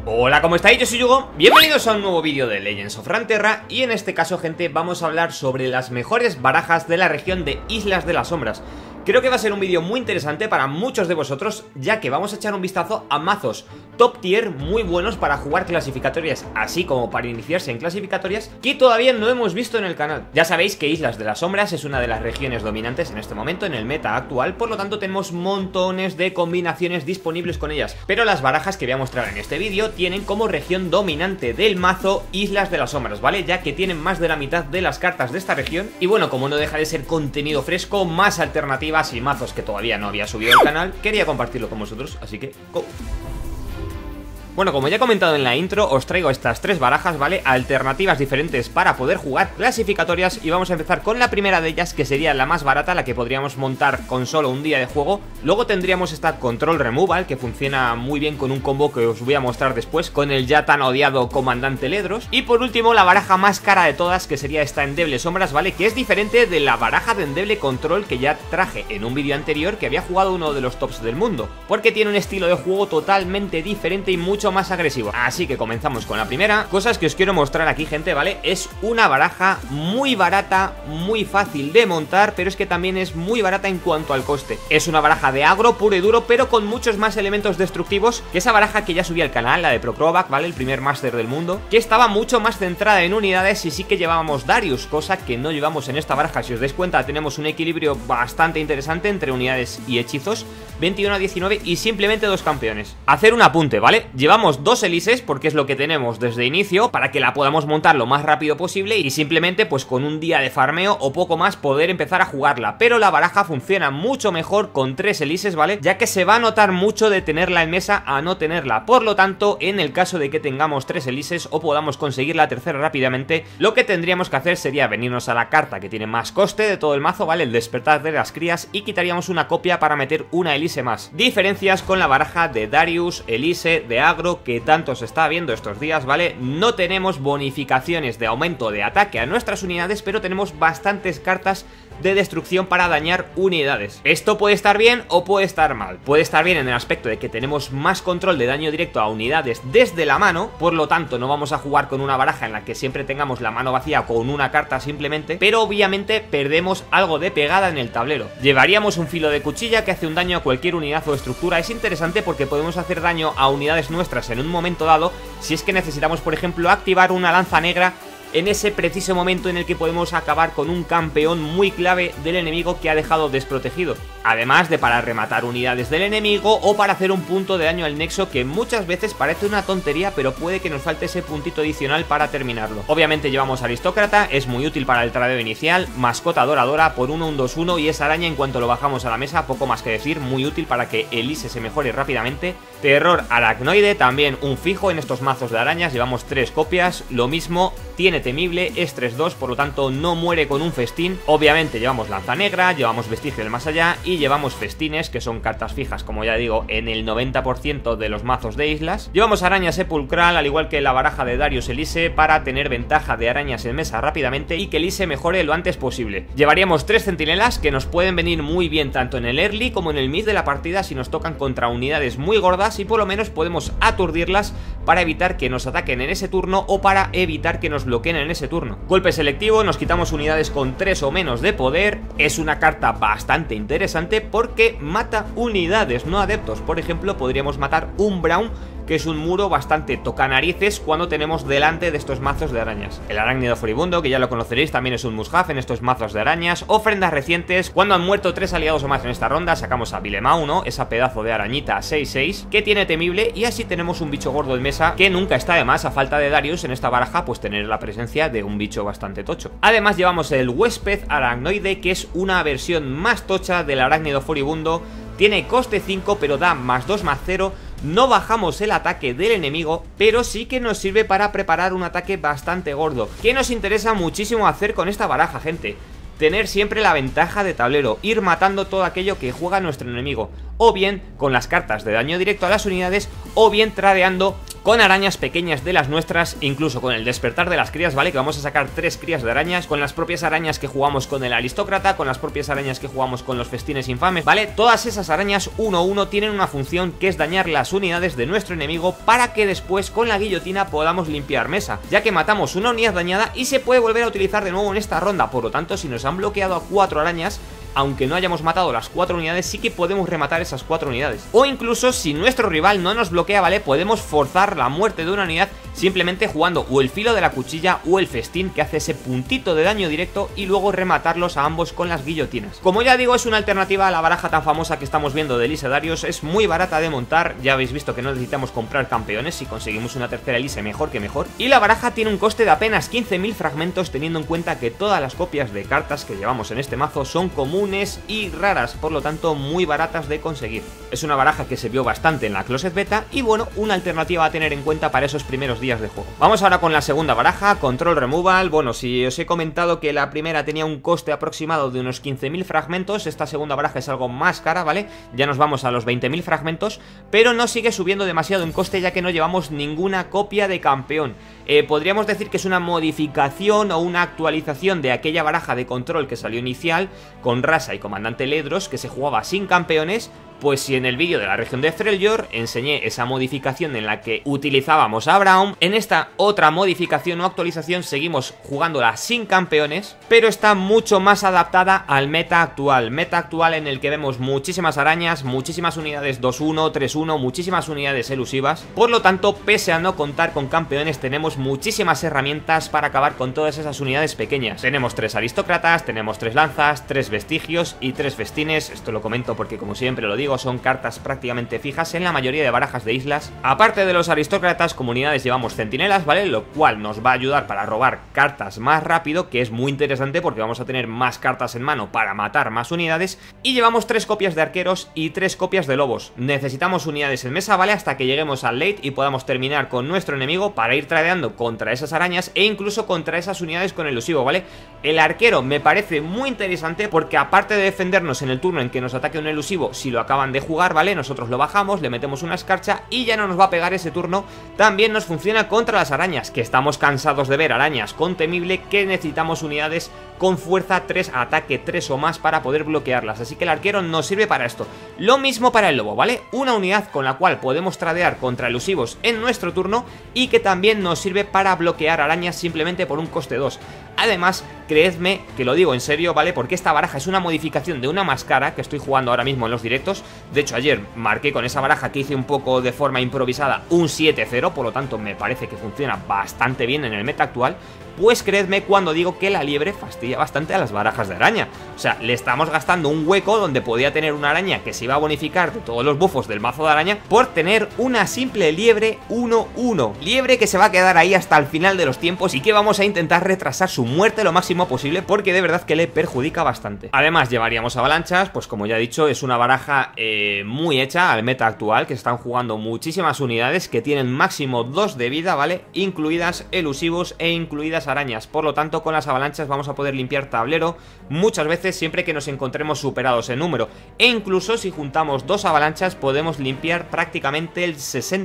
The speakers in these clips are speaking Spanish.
Hola, ¿cómo estáis? Yo soy Yugo, bienvenidos a un nuevo vídeo de Legends of Runeterra. Y en este caso, gente, vamos a hablar sobre las mejores barajas de la región de Islas de las Sombras. Creo que va a ser un vídeo muy interesante para muchos de vosotros, ya que vamos a echar un vistazo a mazos top tier muy buenos para jugar clasificatorias, así como para iniciarse en clasificatorias, que todavía no hemos visto en el canal. Ya sabéis que Islas de las Sombras es una de las regiones dominantes en este momento en el meta actual, por lo tanto tenemos montones de combinaciones disponibles con ellas. Pero las barajas que voy a mostrar en este vídeo tienen como región dominante del mazo Islas de las Sombras, ¿vale? Ya que tienen más de la mitad de las cartas de esta región. Y bueno, como no deja de ser contenido fresco, más alternativas y mazos que todavía no había subido al canal, quería compartirlo con vosotros, así que go. Bueno, como ya he comentado en la intro, os traigo estas tres barajas, ¿vale? Alternativas diferentes para poder jugar clasificatorias. Y vamos a empezar con la primera de ellas, que sería la más barata, la que podríamos montar con solo un día de juego. Luego tendríamos esta Control Removal, que funciona muy bien con un combo que os voy a mostrar después, con el ya tan odiado Comandante Ledros. Y por último, la baraja más cara de todas, que sería esta Endeble Sombras, ¿vale? Que es diferente de la baraja de Endeble Control que ya traje en un vídeo anterior, que había jugado uno de los tops del mundo, porque tiene un estilo de juego totalmente diferente y mucho más agresivo. Así que comenzamos con la primera. Cosas que os quiero mostrar aquí, gente, ¿vale? Es una baraja muy barata, muy fácil de montar, pero es que también es muy barata en cuanto al coste. Es una baraja de agro puro y duro, pero con muchos más elementos destructivos que esa baraja que ya subí al canal, la de Procrobac, ¿vale? El primer máster del mundo, que estaba mucho más centrada en unidades y sí que llevábamos Darius, cosa que no llevamos en esta baraja. Si os dais cuenta, tenemos un equilibrio bastante interesante entre unidades y hechizos, 21 a 19 y simplemente dos campeones. Hacer un apunte, ¿vale? Llevamos dos elises porque es lo que tenemos desde inicio, para que la podamos montar lo más rápido posible y simplemente pues con un día de farmeo o poco más poder empezar a jugarla. Pero la baraja funciona mucho mejor con tres elises, ¿vale? Ya que se va a notar mucho de tenerla en mesa a no tenerla. Por lo tanto, en el caso de que tengamos tres elises o podamos conseguir la tercera rápidamente, lo que tendríamos que hacer sería venirnos a la carta que tiene más coste de todo el mazo, ¿vale? El Despertar de las Crías, y quitaríamos una copia para meter una elise más. Diferencias con la baraja de Darius, elise, de agro, que tanto se está viendo estos días, ¿vale? No tenemos bonificaciones de aumento de ataque a nuestras unidades, pero tenemos bastantes cartas de destrucción para dañar unidades. Esto puede estar bien o puede estar mal. Puede estar bien en el aspecto de que tenemos más control de daño directo a unidades desde la mano, por lo tanto no vamos a jugar con una baraja en la que siempre tengamos la mano vacía con una carta simplemente, pero obviamente perdemos algo de pegada en el tablero. Llevaríamos un filo de cuchilla que hace un daño a cualquier unidad o estructura. Es interesante porque podemos hacer daño a unidades nuestras en un momento dado, si es que necesitamos, por ejemplo, activar una lanza negra en ese preciso momento en el que podemos acabar con un campeón muy clave del enemigo que ha dejado desprotegido. Además de para rematar unidades del enemigo o para hacer un punto de daño al nexo, que muchas veces parece una tontería, pero puede que nos falte ese puntito adicional para terminarlo. Obviamente llevamos Aristócrata, es muy útil para el tradeo inicial. Mascota Adoradora por 1, un 2-1 y esa araña en cuanto lo bajamos a la mesa, poco más que decir, muy útil para que Elise se mejore rápidamente. Terror Aracnoide, también un fijo en estos mazos de arañas, llevamos 3 copias, lo mismo, tiene temible, es 3-2, por lo tanto no muere con un festín. Obviamente llevamos Lanza Negra, llevamos Vestigio del Más Allá y llevamos Festines, que son cartas fijas, como ya digo, en el 90% de los mazos de islas. Llevamos Araña Sepulcral, al igual que la baraja de Darius Elise, para tener ventaja de arañas en mesa rápidamente y que Elise mejore lo antes posible. Llevaríamos 3 centinelas que nos pueden venir muy bien tanto en el early como en el mid de la partida si nos tocan contra unidades muy gordas, y por lo menos podemos aturdirlas para evitar que nos ataquen en ese turno o para evitar que nos bloqueen en ese turno. Golpe selectivo, nos quitamos unidades con 3 o menos de poder. Es una carta bastante interesante porque mata unidades, no adeptos. Por ejemplo, podríamos matar un Braum, que es un muro bastante tocanarices cuando tenemos delante de estos mazos de arañas. El Arácnido Furibundo, que ya lo conoceréis, también es un must-have en estos mazos de arañas. Ofrendas recientes, cuando han muerto 3 aliados o más en esta ronda, sacamos a Vilemau, ¿no? Esa pedazo de arañita 6-6, que tiene temible, y así tenemos un bicho gordo en mesa, que nunca está de más, a falta de Darius en esta baraja, pues tener la presencia de un bicho bastante tocho. Además llevamos el Huésped Aracnoide, que es una versión más tocha del Arácnido Furibundo. Tiene coste 5, pero da +2/+0. No bajamos el ataque del enemigo, pero sí que nos sirve para preparar un ataque bastante gordo. ¿Qué nos interesa muchísimo hacer con esta baraja, gente? tener siempre la ventaja de tablero, ir matando todo aquello que juega nuestro enemigo, o bien con las cartas de daño directo a las unidades, o bien tradeando con arañas pequeñas de las nuestras, incluso con el despertar de las crías, ¿vale? Que vamos a sacar 3 crías de arañas, con las propias arañas que jugamos con el aristócrata, con las propias arañas que jugamos con los festines infames, ¿vale? Todas esas arañas 1-1 tienen una función que es dañar las unidades de nuestro enemigo para que después con la guillotina podamos limpiar mesa, ya que matamos una unidad dañada y se puede volver a utilizar de nuevo en esta ronda. Por lo tanto, si nos han bloqueado a 4 arañas, aunque no hayamos matado las 4 unidades, sí que podemos rematar esas 4 unidades. O incluso, si nuestro rival no nos bloquea, ¿vale? Podemos forzar la muerte de una unidad simplemente jugando o el filo de la cuchilla o el festín, que hace ese puntito de daño directo, y luego rematarlos a ambos con las guillotinas. Como ya digo, es una alternativa a la baraja tan famosa que estamos viendo de Elise Darius. Es muy barata de montar, ya habéis visto que no necesitamos comprar campeones, si conseguimos una tercera Elise mejor que mejor. Y la baraja tiene un coste de apenas 15.000 fragmentos, teniendo en cuenta que todas las copias de cartas que llevamos en este mazo son comunes y raras, por lo tanto muy baratas de conseguir. Es una baraja que se vio bastante en la Closet Beta y bueno, una alternativa a tener en cuenta para esos primeros días de juego. Vamos ahora con la segunda baraja, Control Removal. Bueno, si os he comentado que la primera tenía un coste aproximado de unos 15.000 fragmentos, esta segunda baraja es algo más cara, ¿vale? Ya nos vamos a los 20.000 fragmentos, pero no sigue subiendo demasiado en coste, ya que no llevamos ninguna copia de campeón. Podríamos decir que es una modificación o una actualización de aquella baraja de control que salió inicial con Rasa y Comandante Ledros, que se jugaba sin campeones. Pues si en el vídeo de la región de Freljord enseñé esa modificación en la que utilizábamos a Braum, en esta otra modificación o actualización seguimos jugándola sin campeones, pero está mucho más adaptada al meta actual en el que vemos muchísimas arañas, muchísimas unidades 2-1, 3-1, muchísimas unidades elusivas. Por lo tanto, pese a no contar con campeones, tenemos muchísimas herramientas para acabar con todas esas unidades pequeñas. Tenemos 3 aristócratas, tenemos 3 lanzas, 3 vestigios y 3 festines. Esto lo comento porque, como siempre lo digo, son cartas prácticamente fijas en la mayoría de barajas de islas. Aparte de los aristócratas, como unidades llevamos centinelas, ¿vale? Lo cual nos va a ayudar para robar cartas más rápido, que es muy interesante porque vamos a tener más cartas en mano para matar más unidades. Y llevamos 3 copias de arqueros y 3 copias de lobos. Necesitamos unidades en mesa, ¿vale? Hasta que lleguemos al late y podamos terminar con nuestro enemigo para ir tradeando contra esas arañas e incluso contra esas unidades con elusivo, ¿vale? El arquero me parece muy interesante porque aparte de defendernos en el turno en que nos ataque un elusivo, si lo acaban de jugar, ¿vale? Nosotros lo bajamos, le metemos una escarcha y ya no nos va a pegar ese turno. También nos funciona contra las arañas, que estamos cansados de ver arañas con temible, que necesitamos unidades con fuerza 3, ataque 3 o más para poder bloquearlas. Así que el arquero nos sirve para esto. Lo mismo para el lobo, ¿vale? Una unidad con la cual podemos tradear contra elusivos en nuestro turno y que también nos sirve para bloquear arañas simplemente por un coste 2. Además, creedme que lo digo en serio, ¿vale? Porque esta baraja es una modificación de una máscara que estoy jugando ahora mismo en los directos. De hecho, ayer marqué con esa baraja que hice un poco de forma improvisada un 7-0, por lo tanto me parece que funciona bastante bien en el meta actual. Pues creedme cuando digo que la liebre fastidia bastante a las barajas de araña. O sea, le estamos gastando un hueco donde podía tener una araña que se iba a bonificar de todos los buffos del mazo de araña por tener una simple liebre 1-1. Liebre que se va a quedar ahí hasta el final de los tiempos y que vamos a intentar retrasar su muerte lo máximo posible porque de verdad que le perjudica bastante. Además llevaríamos avalanchas, pues como ya he dicho, es una baraja muy hecha al meta actual, que están jugando muchísimas unidades que tienen máximo 2 de vida, ¿vale? Incluidas elusivos e incluidas arañas. Por lo tanto, con las avalanchas vamos a poder limpiar tablero muchas veces siempre que nos encontremos superados en número. E incluso si juntamos 2 avalanchas podemos limpiar prácticamente el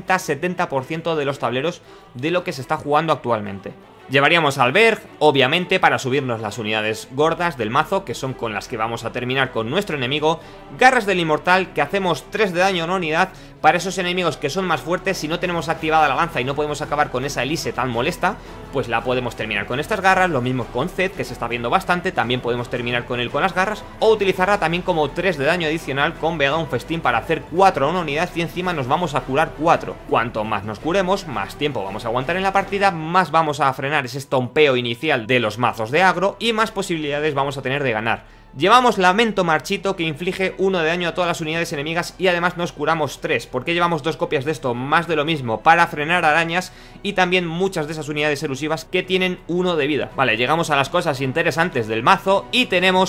60-70% de los tableros de lo que se está jugando actualmente. Llevaríamos al Berg, obviamente, para subirnos las unidades gordas del mazo, que son con las que vamos a terminar con nuestro enemigo. Garras del Inmortal, que hacemos 3 de daño a una unidad. Para esos enemigos que son más fuertes, si no tenemos activada la lanza y no podemos acabar con esa Elise tan molesta, pues la podemos terminar con estas garras. Lo mismo con Zed, que se está viendo bastante, también podemos terminar con él con las garras. O utilizarla también como 3 de daño adicional con Vega un Festín para hacer 4 a una unidad y encima nos vamos a curar 4. Cuanto más nos curemos, más tiempo vamos a aguantar en la partida, más vamos a frenar ese estompeo inicial de los mazos de agro y más posibilidades vamos a tener de ganar. Llevamos Lamento Marchito, que inflige 1 de daño a todas las unidades enemigas y además nos curamos 3. ¿Por qué llevamos 2 copias de esto? Más de lo mismo, para frenar arañas y también muchas de esas unidades elusivas que tienen 1 de vida. Vale, llegamos a las cosas interesantes del mazo y tenemos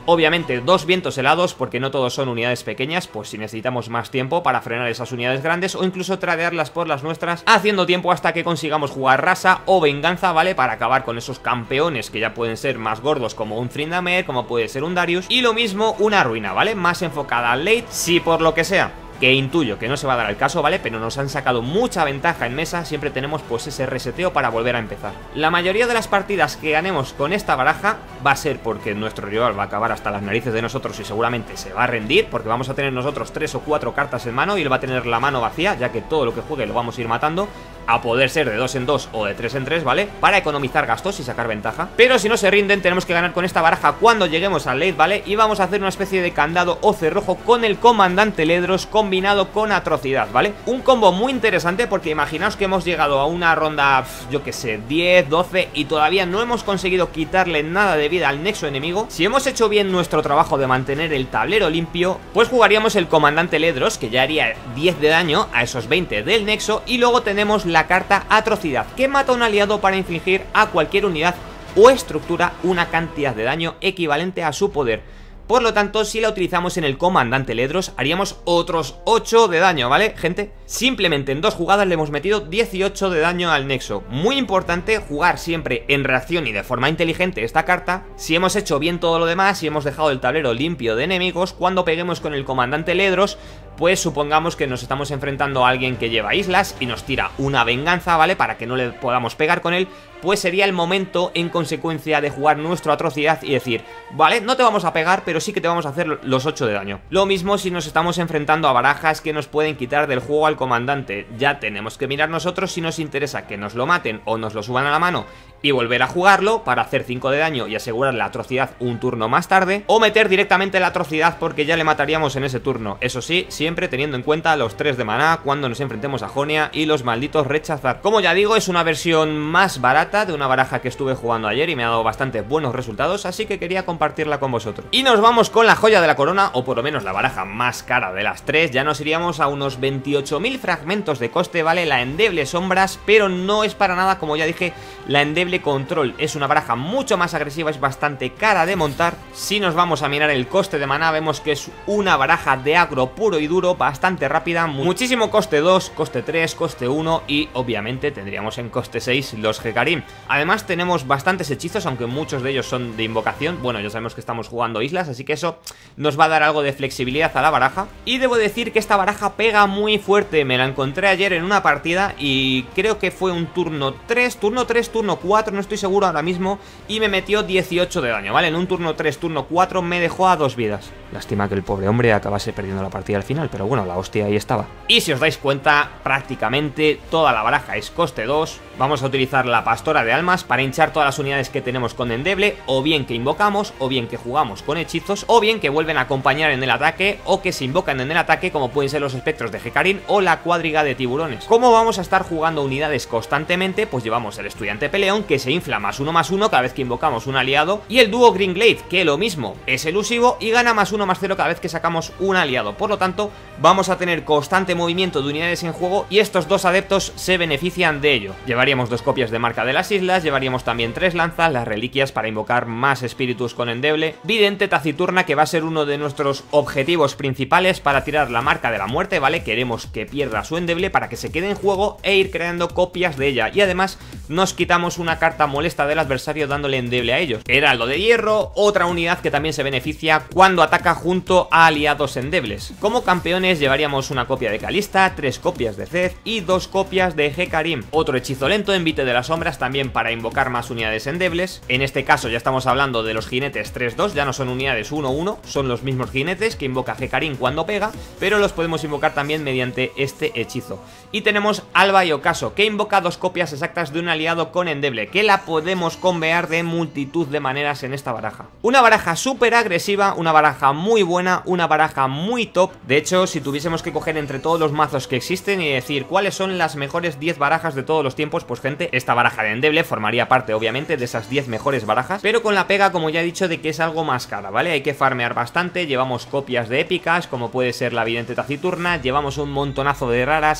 Obviamente 2 vientos helados, porque no todos son unidades pequeñas, pues si necesitamos más tiempo para frenar esas unidades grandes o incluso tradearlas por las nuestras, haciendo tiempo hasta que consigamos jugar rasa o venganza, ¿vale? Para acabar con esos campeones que ya pueden ser más gordos, como un Tryndamere, como puede ser un Darius, y lo mismo una ruina, ¿vale? Más enfocada al late, si por lo que sea, que intuyo que no se va a dar el caso, ¿vale? Pero nos han sacado mucha ventaja en mesa, siempre tenemos pues ese reseteo para volver a empezar. La mayoría de las partidas que ganemos con esta baraja va a ser porque nuestro rival va a acabar hasta las narices de nosotros y seguramente se va a rendir, porque vamos a tener nosotros 3 o 4 cartas en mano y él va a tener la mano vacía, ya que todo lo que juegue lo vamos a ir matando, a poder ser de 2 en 2 o de 3 en 3, ¿vale? Para economizar gastos y sacar ventaja. Pero si no se rinden, tenemos que ganar con esta baraja cuando lleguemos al late, ¿vale? Y vamos a hacer una especie de candado o cerrojo con el comandante Ledros combinado con atrocidad, ¿vale? Un combo muy interesante porque imaginaos que hemos llegado a una ronda, yo que sé, 10, 12 y todavía no hemos conseguido quitarle nada de vida al nexo enemigo. Si hemos hecho bien nuestro trabajo de mantener el tablero limpio, pues jugaríamos el comandante Ledros, que ya haría 10 de daño a esos 20 del nexo, y luego tenemos la carta atrocidad, que mata a un aliado para infligir a cualquier unidad o estructura una cantidad de daño equivalente a su poder. Por lo tanto, si la utilizamos en el comandante Ledros, haríamos otros 8 de daño, ¿vale, gente? Simplemente en 2 jugadas le hemos metido 18 de daño al nexo. Muy importante jugar siempre en reacción y de forma inteligente esta carta. Si hemos hecho bien todo lo demás, si hemos dejado el tablero limpio de enemigos, cuando peguemos con el comandante Ledros, pues supongamos que nos estamos enfrentando a alguien que lleva islas y nos tira una venganza, ¿vale? Para que no le podamos pegar con él, pues sería el momento en consecuencia de jugar nuestra atrocidad y decir, vale, no te vamos a pegar, pero sí que te vamos a hacer los 8 de daño. Lo mismo si nos estamos enfrentando a barajas que nos pueden quitar del juego al comandante. Ya tenemos que mirar nosotros si nos interesa que nos lo maten o nos lo suban a la mano y volver a jugarlo para hacer 5 de daño y asegurar la atrocidad un turno más tarde, o meter directamente la atrocidad porque ya le mataríamos en ese turno. Eso sí, siempre teniendo en cuenta los 3 de maná cuando nos enfrentemos a Jonia y los malditos rechazar. Como ya digo, es una versión más barata de una baraja que estuve jugando ayer y me ha dado bastante buenos resultados, así que quería compartirla con vosotros. Y nos vamos con la joya de la corona, o por lo menos la baraja más cara de las 3. Ya nos iríamos a unos 28.000 fragmentos de coste, ¿vale? La endeble sombras, pero no es para nada, como ya dije, la endeble control. Es una baraja mucho más agresiva, es bastante cara de montar. Si nos vamos a mirar el coste de maná, vemos que es una baraja de agro puro y duro, bastante rápida, muchísimo coste 2, coste 3, coste 1 y obviamente tendríamos en coste 6 los Hecarim. Además tenemos bastantes hechizos, aunque muchos de ellos son de invocación. Bueno, ya sabemos que estamos jugando islas, así que eso nos va a dar algo de flexibilidad a la baraja. Y debo decir que esta baraja pega muy fuerte. Me la encontré ayer en una partida y creo que fue un turno 3, turno 4, no estoy seguro ahora mismo, y me metió 18 de daño, ¿vale? En un turno 3, turno 4 me dejó a 2 vidas. Lástima que el pobre hombre acabase perdiendo la partida al final, pero bueno, la hostia ahí estaba. Y si os dais cuenta, prácticamente toda la baraja es coste 2. Vamos a utilizar la pastora de almas para hinchar todas las unidades que tenemos con endeble, o bien que invocamos, o bien que jugamos con hechizos, o bien que vuelven a acompañar en el ataque, o que se invocan en el ataque, como pueden ser los espectros de Hecarim o la cuadriga de tiburones. Como vamos a estar jugando unidades constantemente, pues llevamos el estudiante peleón, que se infla +1/+1 cada vez que invocamos un aliado, y el dúo Greenglade, que lo mismo, es elusivo y gana +1/+0 cada vez que sacamos un aliado. Por lo tanto, vamos a tener constante movimiento de unidades en juego y estos dos adeptos se benefician de ello. Llevaríamos 2 copias de marca de las islas, llevaríamos también 3 lanzas, las reliquias para invocar más espíritus con endeble, vidente taciturna, que va a ser uno de nuestros objetivos principales para tirar la marca de la muerte, ¿vale? Queremos que pierda su endeble para que se quede en juego e ir creando copias de ella, y además nos quitamos una carta molesta del adversario dándole endeble a ellos. Heraldo de hierro, otra unidad que también se beneficia cuando ataca junto a aliados endebles. Como campeones llevaríamos una copia de Calista, 3 copias de Zed y 2 copias de Hecarim. Otro hechizo lento, envite de las sombras, también para invocar más unidades endebles. En este caso ya estamos hablando de los jinetes 3-2, ya no son unidades 1-1, son los mismos jinetes que invoca Hecarim cuando pega, pero los podemos invocar también mediante este hechizo. Y tenemos Alba y Ocaso, que invoca 2 copias exactas de un aliado con endeble, que la podemos convear de multitud de maneras en esta baraja. Una baraja súper agresiva, una baraja muy buena, una baraja muy top. De hecho, si tuviésemos que coger entre todos los mazos que existen y decir cuáles son las mejores 10 barajas de todos los tiempos, pues gente, esta baraja de endeble formaría parte obviamente de esas 10 mejores barajas, pero con la pega, como ya he dicho, de que es algo más cara, ¿vale? Hay que farmear bastante, llevamos copias de épicas, como puede ser la vidente taciturna, llevamos un montonazo de raras y obviamente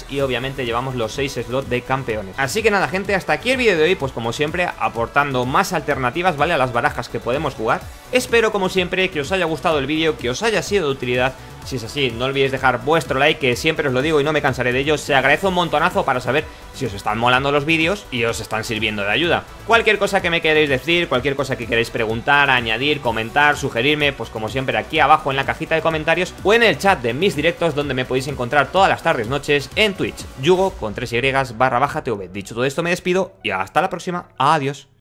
solamente llevamos los 6 slots de campeones. Así que nada, gente, hasta aquí el vídeo de hoy, pues como siempre, aportando más alternativas, ¿vale?, a las barajas que podemos jugar. Espero, como siempre, que os haya gustado el vídeo, que os haya sido de utilidad. Si es así, no olvidéis dejar vuestro like, que siempre os lo digo y no me cansaré de ello. Se agradece un montonazo para saber si os están molando los vídeos y os están sirviendo de ayuda. Cualquier cosa que me queréis decir, cualquier cosa que queréis preguntar, añadir, comentar, sugerirme, pues como siempre aquí abajo en la cajita de comentarios o en el chat de mis directos, donde me podéis encontrar todas las tardes, noches en Twitch, Yugo con 3y //TV. Dicho todo esto, me despido y hasta la próxima. Adiós.